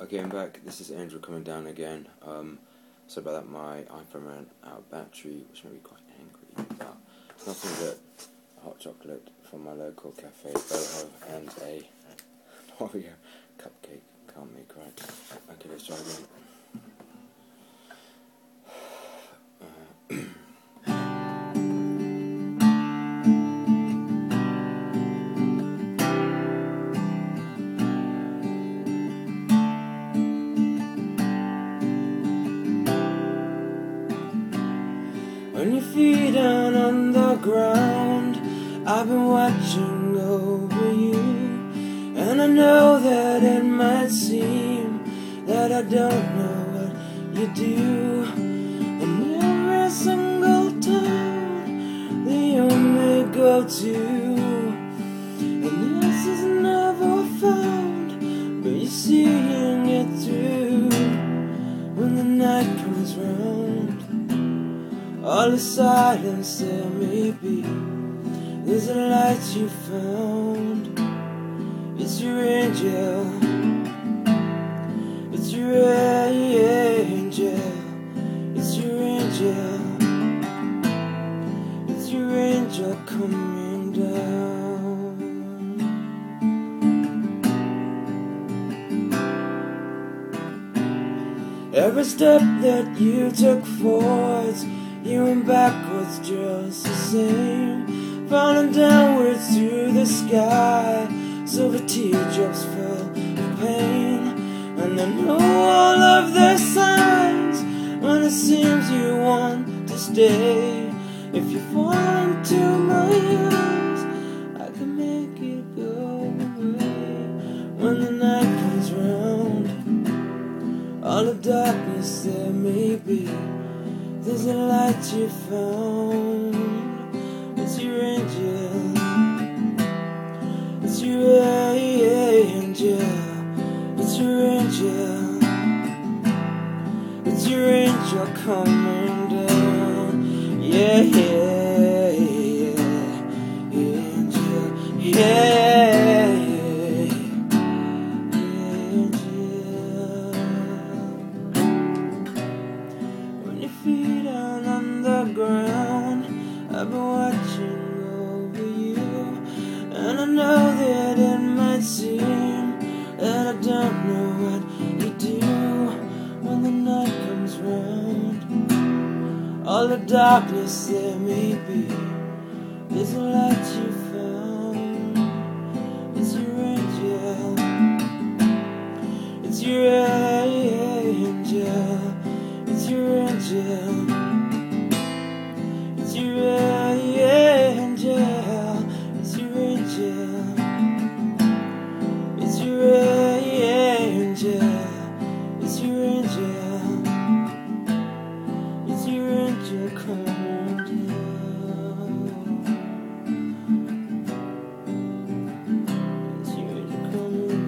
Okay, I'm back. This is Andrew coming down again. So about that, my iPhone ran out of battery, which made me quite angry. Nothing but hot chocolate from my local cafe, Boho, and a Oreo cupcake. Can't make right. Okay, let's try again. When your feet down on the ground, I've been watching over you, and I know that it might seem that I don't know what you do. And every single time that you may go to, and this is never found, but you're seeing it through. When the night comes round, all the silence there may be is a light you found. It's your angel, it's your angel, it's your angel, it's your angel coming down. Every step that you took forwards, you went backwards just the same, falling downwards through the sky. Silver teardrops fell of pain, and I know all of the signs when it seems you want to stay. If you fall into my arms, I can make it go away. When the night comes round, all the darkness there may be, there's a light you found. It's your angel, it's your angel, it's your angel, it's your angel coming down. Yeah, yeah, yeah, angel, yeah, angel. When your feet down on the ground, I've been watching over you, and I know that it might seem that I don't know what you do. When the night comes round, all the darkness there may be, there's a light you found. It's your angel, it's your angel, it's your angel, it's your angel, it's your angel, it's your angel, it's your angel, it's your angel coming down. It's your angel coming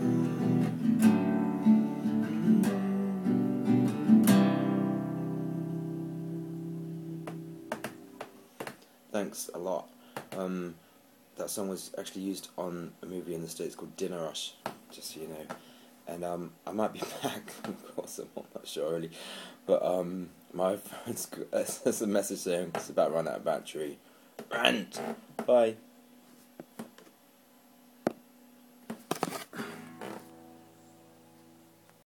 down. Thanks a lot. That song was actually used on a movie in the States called Dinner Rush, just so you know. And I might be back, of course, I'm not sure really. But my phone's got a message saying it's about to run out of battery. Rant! Bye.